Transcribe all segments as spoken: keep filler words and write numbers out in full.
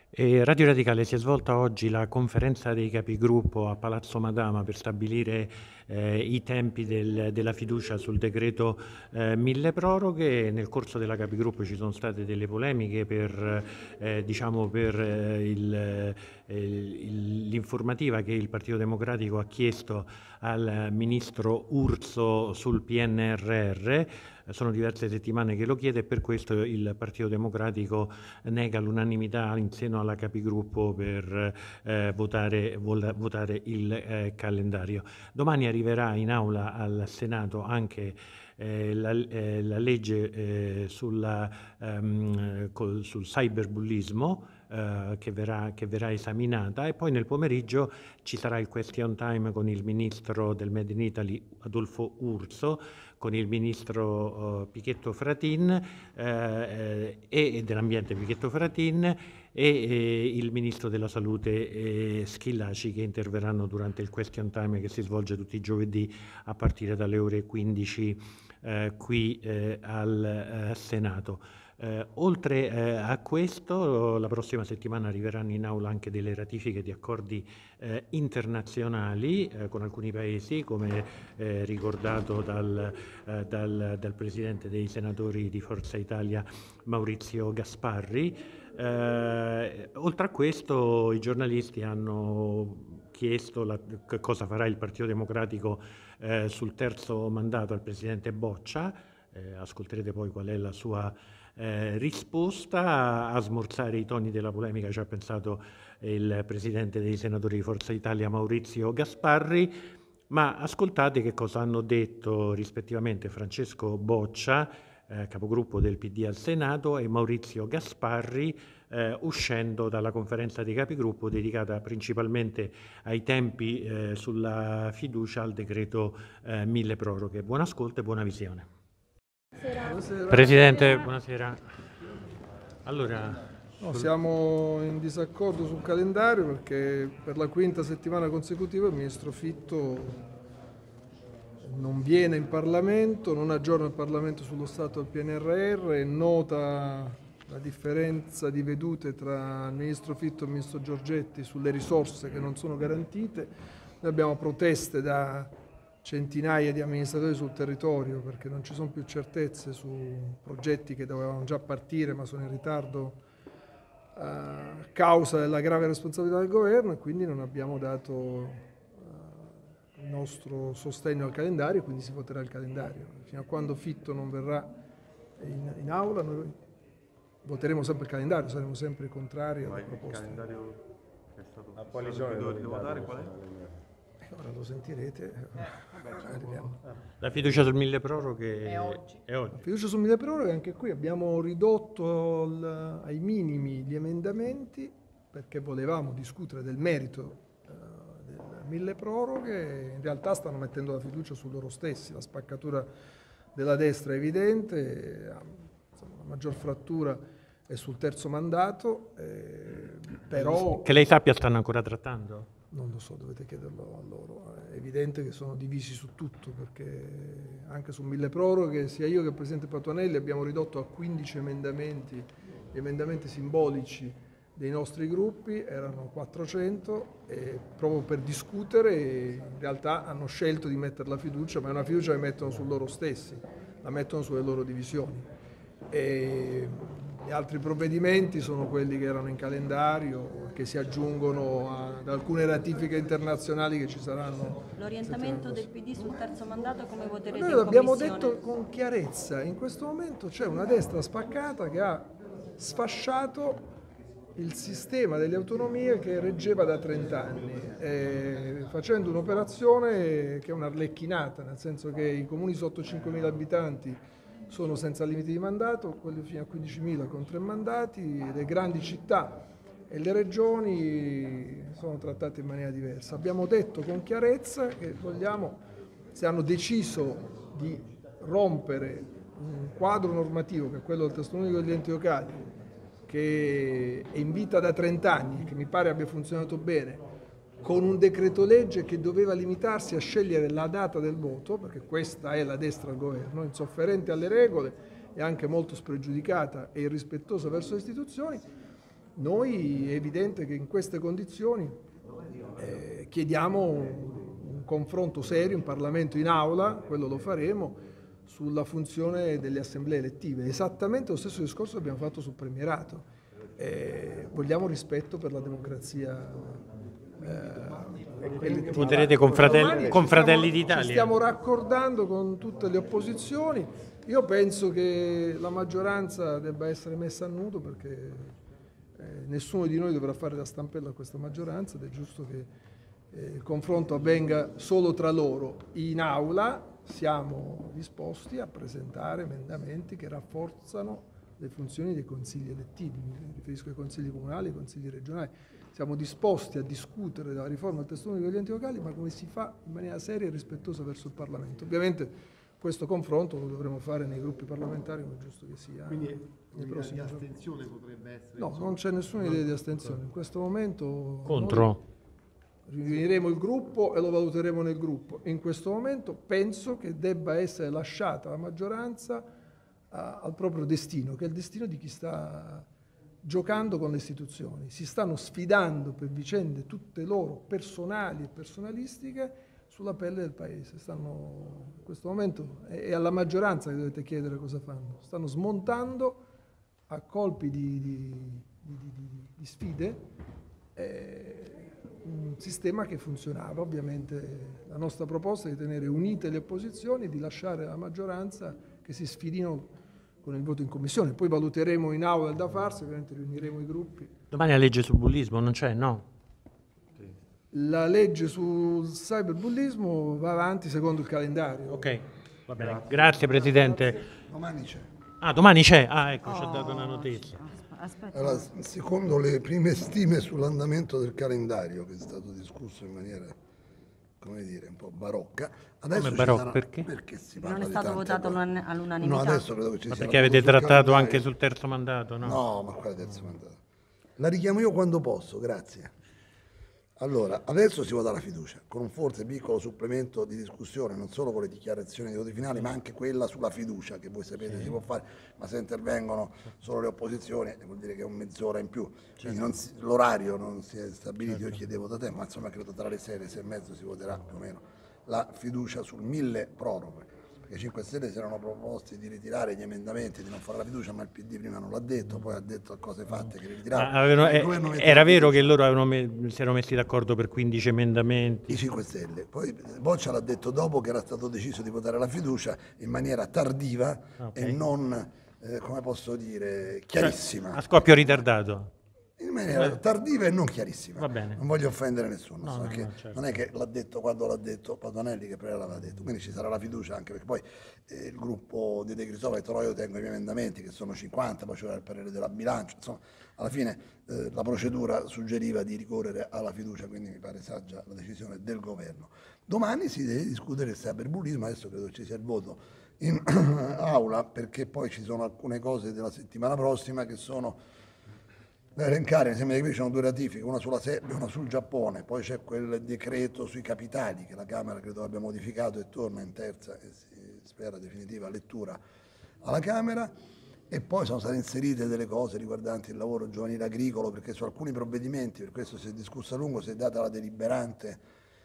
E Radio Radicale si è svolta oggi la conferenza dei capigruppo a Palazzo Madama per stabilire eh, i tempi del, della fiducia sul decreto eh, mille proroghe. Nel corso della capigruppo ci sono state delle polemiche per eh, diciamo per eh, il, eh, il, l'informativa che il Partito Democratico ha chiesto al ministro Urso sul P N R R. Sono diverse settimane che lo chiede e per questo il Partito Democratico nega l'unanimità in seno alla capigruppo per eh, votare, votare il eh, calendario. Domani arriverà in aula al Senato anche eh, la, eh, la legge eh, sulla, ehm, col, sul cyberbullismo eh, che, verrà, che verrà esaminata, e poi nel pomeriggio ci sarà il question time con il ministro del Made in Italy Adolfo Urso, con il ministro uh, Pichetto Fratin eh, e dell'ambiente Pichetto Fratin e eh, il ministro della salute eh, Schillaci, che interverranno durante il question time che si svolge tutti i giovedì a partire dalle ore quindici eh, qui eh, al eh, Senato. Eh, oltre eh, a questo, la prossima settimana arriveranno in aula anche delle ratifiche di accordi eh, internazionali eh, con alcuni paesi, come eh, ricordato dal, eh, dal, dal Presidente dei Senatori di Forza Italia Maurizio Gasparri. Eh, oltre a questo, i giornalisti hanno chiesto la, che cosa farà il Partito Democratico eh, sul terzo mandato al Presidente Boccia. Eh, ascolterete poi qual è la sua Eh, risposta. A smorzare i toni della polemica ci ha pensato il Presidente dei Senatori di Forza Italia Maurizio Gasparri, ma ascoltate che cosa hanno detto rispettivamente Francesco Boccia, eh, capogruppo del P D al Senato, e Maurizio Gasparri eh, uscendo dalla conferenza dei capigruppo dedicata principalmente ai tempi eh, sulla fiducia al decreto eh, mille proroghe. Buon ascolto e buona visione. Buonasera. Presidente, buonasera. Allora, no, siamo in disaccordo sul calendario perché per la quinta settimana consecutiva il ministro Fitto non viene in Parlamento, non aggiorna il Parlamento sullo stato del P N R R, è nota la differenza di vedute tra il ministro Fitto e il ministro Giorgetti sulle risorse che non sono garantite. Noi abbiamo proteste da centinaia di amministratori sul territorio perché non ci sono più certezze su progetti che dovevano già partire ma sono in ritardo a causa della grave responsabilità del governo, e quindi non abbiamo dato uh, il nostro sostegno al calendario, quindi si voterà il calendario. Fino a quando Fitto non verrà in, in aula noi voteremo sempre il calendario, saremo sempre contrari alla proposta. Il calendario che è stato a quali giorni devo votare qual è? Ora lo sentirete. La fiducia sul mille proroghe è oggi. È oggi. La fiducia sul mille proroghe, anche qui abbiamo ridotto al, ai minimi gli emendamenti perché volevamo discutere del merito uh, del mille proroghe. In realtà stanno mettendo la fiducia su loro stessi, la spaccatura della destra è evidente, insomma, la maggior frattura è sul terzo mandato, eh, però... Che lei sappia stanno ancora trattando? Non lo so, dovete chiederlo a loro. È evidente che sono divisi su tutto, perché anche su mille proroghe sia io che il Presidente Patuanelli abbiamo ridotto a quindici emendamenti, gli emendamenti simbolici dei nostri gruppi, erano quattrocento, e proprio per discutere in realtà hanno scelto di mettere la fiducia, ma è una fiducia che mettono su loro stessi, la mettono sulle loro divisioni. E gli altri provvedimenti sono quelli che erano in calendario, che si aggiungono ad alcune ratifiche internazionali che ci saranno. L'orientamento del P D sul terzo mandato come voterete Noi in l'abbiamo commissione? detto con chiarezza, in questo momento c'è una destra spaccata che ha sfasciato il sistema delle autonomie che reggeva da trent'anni, eh, facendo un'operazione che è un'arlecchinata, nel senso che i comuni sotto cinquemila abitanti sono senza limiti di mandato, quelli fino a quindicimila con tre mandati, le grandi città e le regioni sono trattate in maniera diversa. Abbiamo detto con chiarezza che vogliamo, se hanno deciso di rompere un quadro normativo che è quello del testo unico degli enti locali, che è in vita da trent'anni, che mi pare abbia funzionato bene, con un decreto legge che doveva limitarsi a scegliere la data del voto, perché questa è la destra al governo, insofferente alle regole e anche molto spregiudicata e irrispettosa verso le istituzioni, Noi è evidente che in queste condizioni eh, chiediamo un, un confronto serio in Parlamento, in aula, quello lo faremo, sulla funzione delle assemblee elettive. Esattamente lo stesso discorso che abbiamo fatto sul premierato. Eh, vogliamo rispetto per la democrazia eh, elettiva. Voterete con Fratelli, con Fratelli stiamo, d'Italia? Ci stiamo raccordando con tutte le opposizioni. Io penso che la maggioranza debba essere messa a nudo, perché eh, nessuno di noi dovrà fare da stampella a questa maggioranza, ed è giusto che eh, il confronto avvenga solo tra loro. In aula siamo disposti a presentare emendamenti che rafforzano le funzioni dei consigli elettivi, mi riferisco ai consigli comunali e ai consigli regionali. Siamo disposti a discutere della riforma del testo unico degli enti locali, ma come si fa in maniera seria e rispettosa verso il Parlamento. Ovviamente questo confronto lo dovremo fare nei gruppi parlamentari, come è giusto che sia. Quindi l'idea di astensione potrebbe essere... No, insomma, non c'è nessuna idea di astensione. In questo momento... Contro? Riuniremo il gruppo e lo valuteremo nel gruppo. In questo momento penso che debba essere lasciata la maggioranza a, al proprio destino, che è il destino di chi sta giocando con le istituzioni. Si stanno sfidando per vicende tutte loro personali e personalistiche sulla pelle del Paese. Stanno, in questo momento è, è alla maggioranza che dovete chiedere cosa fanno. Stanno smontando a colpi di, di, di, di, di sfide eh, un sistema che funzionava. Ovviamente la nostra proposta è di tenere unite le opposizioni e di lasciare la maggioranza che si sfidino con il voto in commissione. Poi valuteremo in aula il da farsi, ovviamente riuniremo i gruppi. Domani la legge sul bullismo non c'è, no? La legge sul cyberbullismo va avanti secondo il calendario. Ok, va bene. Grazie, Grazie Presidente. Domani c'è. Ah, domani c'è? Ah, ecco, ci ha dato una notizia. Aspetta. Allora, secondo le prime stime sull'andamento del calendario, che è stato discusso in maniera, come dire, un po' barocca, adesso Come ci barocca? sarà- Perché? perché si parla Non è di stato tante votato cose. all'un- all'unanimità. No, adesso credo che ci Ma sia perché una avete cosa sul trattato calendario. anche sul terzo mandato, no? No, ma quale terzo mandato? La richiamo io quando posso, grazie. Allora, adesso si vota la fiducia, con un forse piccolo supplemento di discussione, non solo con le dichiarazioni di voti finali, ma anche quella sulla fiducia, che voi sapete sì. si può fare, ma se intervengono solo le opposizioni vuol dire che è un mezz'ora in più. Quindi non si- l'orario non si è stabilito, certo. Io chiedevo da tempo, ma insomma credo tra le sei e le sei e mezzo si voterà più o meno la fiducia sul mille proroghe. I cinque Stelle si erano proposti di ritirare gli emendamenti, di non fare la fiducia, ma il P D prima non l'ha detto, poi ha detto a cose fatte che li ritirava. Ah, avevano- Il eh, governo mette era la vero fiducia. che loro avevano me- si erano messi d'accordo per quindici emendamenti? I cinque Stelle. Poi Boccia l'ha detto dopo che era stato deciso di votare la fiducia in maniera tardiva Ok. e non, eh, come posso dire, chiarissima. A scoppio ritardato. In maniera tardiva e non chiarissima. Va bene. Non voglio offendere nessuno, No, so no, che no, certo. non è che l'ha detto quando l'ha detto Patuanelli, che prima l'aveva detto. Quindi ci sarà la fiducia, anche perché poi eh, il gruppo di De Cristofaro ha detto no, io tengo i miei emendamenti che sono cinquanta, poi c'era il parere della bilancia, insomma, alla fine eh, la procedura suggeriva di ricorrere alla fiducia, quindi mi pare saggia la decisione del governo. Domani si deve discutere il cyberbullismo, adesso credo ci sia il voto in aula, perché poi ci sono alcune cose della settimana prossima che sono da elencare. Mi sembra che qui ci sono due ratifiche, una sulla Serbia e una sul Giappone, poi c'è quel decreto sui capitali che la Camera credo abbia modificato e torna in terza e si spera definitiva lettura alla Camera, e poi sono state inserite delle cose riguardanti il lavoro giovanile agricolo, perché su alcuni provvedimenti, per questo si è discusso a lungo, si è data la deliberante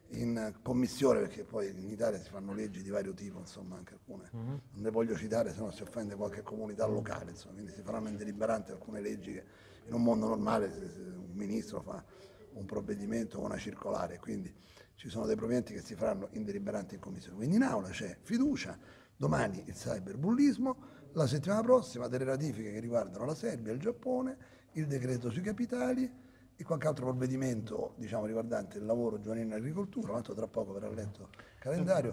in commissione, perché poi in Italia si fanno leggi di vario tipo, insomma anche alcune non le voglio citare se no si offende qualche comunità locale, insomma, quindi si faranno in deliberante alcune leggi che in un mondo normale se, se un ministro fa un provvedimento o una circolare, quindi ci sono dei provvedimenti che si faranno in deliberante in commissione. Quindi in aula c'è fiducia, domani il cyberbullismo, la settimana prossima delle ratifiche che riguardano la Serbia, il Giappone, il decreto sui capitali e qualche altro provvedimento, diciamo, riguardante il lavoro giovanile in agricoltura, tanto tra poco verrà letto il calendario,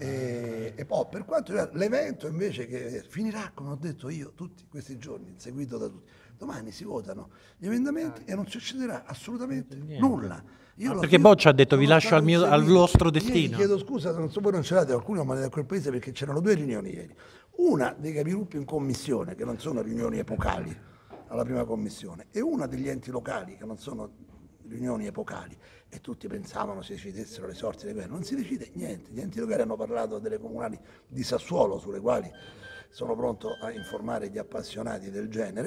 e, e poi per quanto riguarda l'evento invece, che finirà, come ho detto io, tutti questi giorni, seguito da tutti. Domani si votano gli emendamenti e non succederà assolutamente nulla. Io Ah, lo- perché io Boccia ha detto, sono vi lascio al, mio, stato al inseguito. vostro Ieri, destino. chiedo scusa, non so, voi non ce l'avete, qualcuno ma da quel paese, perché c'erano due riunioni ieri. Una dei capigruppi in commissione, che non sono riunioni epocali alla prima commissione, e una degli enti locali, che non sono riunioni epocali, e tutti pensavano si decidessero le sorti del governo. Non si decide niente. Gli enti locali hanno parlato delle comunali di Sassuolo, sulle quali sono pronto a informare gli appassionati del genere,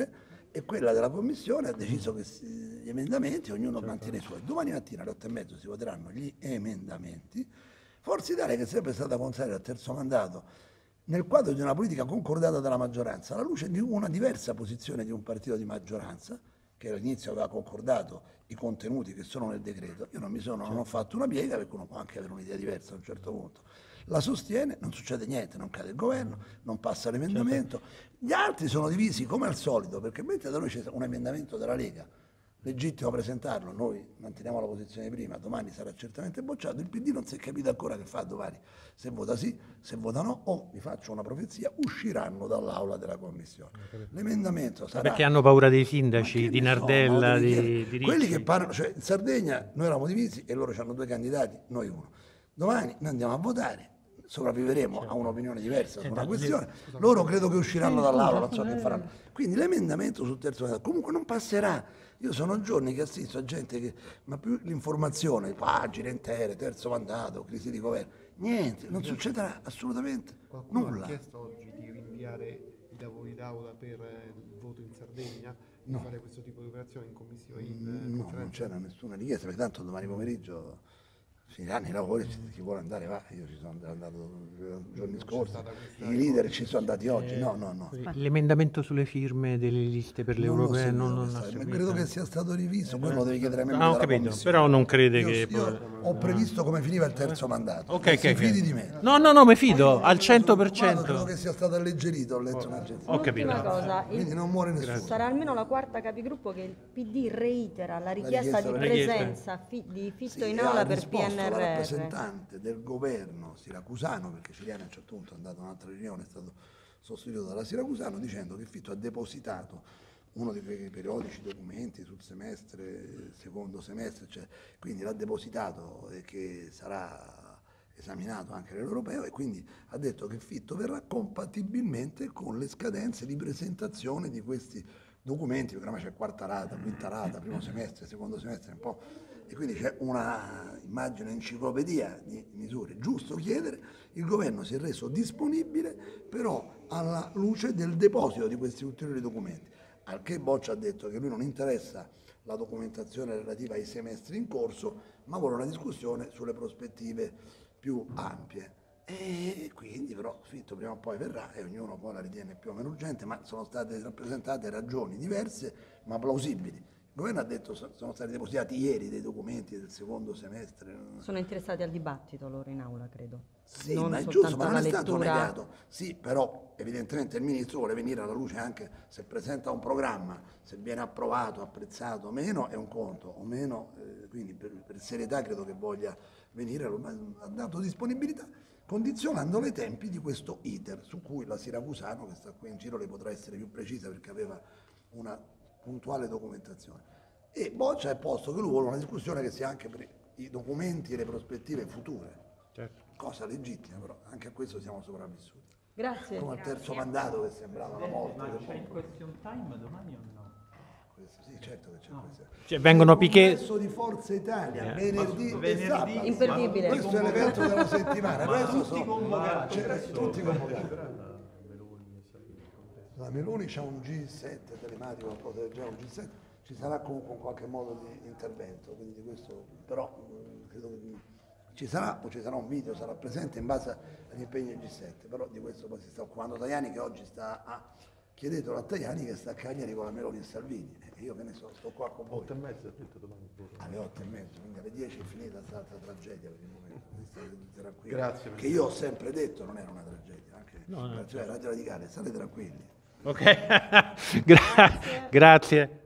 e quella della Commissione ha deciso che si, gli emendamenti ognuno mantiene i suoi. Domani mattina alle otto e mezzo si voteranno gli emendamenti. Forza Italia, che è sempre stata contraria al terzo mandato, nel quadro di una politica concordata dalla maggioranza, alla luce di una diversa posizione di un partito di maggioranza, che all'inizio aveva concordato i contenuti che sono nel decreto, io non mi sono, non ho fatto una piega, perché uno può anche avere un'idea diversa a un certo punto, la sostiene, non succede niente, non cade il governo, non passa l'emendamento. Gli altri sono divisi come al solito, perché mentre da noi c'è un emendamento della Lega, legittimo presentarlo, noi manteniamo la posizione di prima, domani sarà certamente bocciato, il P D non si è capito ancora che fa domani, se vota sì, se vota no, o, vi faccio una profezia, usciranno dall'aula della Commissione. L'emendamento sarà... Perché hanno paura dei sindaci, di so, Nardella, no, di, di, di quelli Ricci. che parlano, cioè in Sardegna noi eravamo divisi e loro hanno due candidati, noi uno. Domani noi andiamo a votare, sopravviveremo certo. a un'opinione diversa su una questione, loro credo che usciranno dall'aula, non so che faranno. Quindi l'emendamento sul terzo mandato comunque non passerà. Io sono giorni che assisto a gente che, ma più l'informazione, pagine intere, terzo mandato, crisi di governo, niente, non succederà assolutamente Qualcuno nulla. ha chiesto oggi di rinviare i lavori d'aula per il voto in Sardegna, di no. fare questo tipo di operazione in commissione? In No, conferenza? non c'era nessuna richiesta, perché tanto domani pomeriggio finiranno i lavori, chi vuole andare va, io ci sono andato giorni scorsi, i leader ci sono andati oggi, no, no, no. L'emendamento sulle firme delle liste per le Non lo europee so, non, non non so, ha ma seguito. credo che sia stato riviso, quello lo devi chiedere a me. Ah, ho capito, però non crede io, che... Io ho previsto come finiva il terzo mandato, Ok, e ok, si ok. fidi di me. No, no, no, mi fido, al cento per Credo cento. che sia stato alleggerito, ho letto un'agenzia. Ho capito. Ultima cosa, il- Quindi non muore nessuno. sarà almeno la quarta capigruppo che il P D reitera la richiesta, richiesta di della presenza fi- di Fitto Sì, in e ha aula per risposto la P N R R. rappresentante del governo siracusano, perché Ciriani a un certo punto è andato a un'altra riunione, è stato sostituito dalla Siracusano, dicendo che Fitto ha depositato uno di quei periodici documenti sul semestre, secondo semestre, cioè, quindi l'ha depositato e che sarà esaminato anche nell'europeo, e quindi ha detto che Fitto verrà compatibilmente con le scadenze di presentazione di questi documenti, perché ormai c'è quarta rata, quinta rata, primo semestre, secondo semestre, un po', e quindi c'è una, immagine, enciclopedia di misure. Giusto chiedere, il governo si è reso disponibile però alla luce del deposito di questi ulteriori documenti, al che Boccia ha detto che lui non interessa la documentazione relativa ai semestri in corso, ma vuole una discussione sulle prospettive più ampie. E quindi però Fitto prima o poi verrà e ognuno poi la ritiene più o meno urgente, ma sono state rappresentate ragioni diverse ma plausibili. Il governo ha detto che sono stati depositati ieri dei documenti del secondo semestre. Sono interessati al dibattito loro in aula, credo. Sì, Non ma è soltanto giusto, ma non è alla stato lettura. negato. Sì, però evidentemente il ministro vuole venire alla luce anche se presenta un programma, se viene approvato, apprezzato o meno, è un conto, o meno, eh, quindi per, per serietà credo che voglia venire, ha dato disponibilità, condizionando i tempi di questo iter, su cui la Siracusano, che sta qui in giro, le potrà essere più precisa perché aveva una puntuale documentazione. E Boccia ha posto che lui vuole una discussione che sia anche per i documenti e le prospettive future. Certo. Cosa legittima, però anche a questo siamo sopravvissuti. Grazie. Come al terzo mandato che sembrava la morte. Ma del c'è il mondo. question time domani o no? Questo, sì, certo che c'è questo. Cioè, vengono Il Piquet... congresso di Forza Italia, Eh. venerdì, e Venerdì, sabato. Imperdibile. Questo è l'evento della settimana. Ma Questo tutti sono- convocati. cioè, tutti convocati. La Meloni c'ha un G sette telematico, un po' del genere, un G sette, ci sarà comunque un qualche modo di intervento, quindi di questo, però mh, credo che ci sarà o ci sarà un video, sarà presente in base agli impegni del G sette, però di questo poi si sta occupando Tajani, che oggi sta a... Chiedetelo a Tajani che sta a Cagliari con la Meloni e Salvini, e io che ne so, sto qua con voi. otto e mezza, ha detto domani. Alle otto e mezzo, quindi alle dieci è finita questa tragedia per il momento, quindi state tutti tranquilli. Grazie, Che io ho sempre detto non era una tragedia, anche No, no, cioè, Radio Radicale, state tranquilli. Ok, Gra- grazie.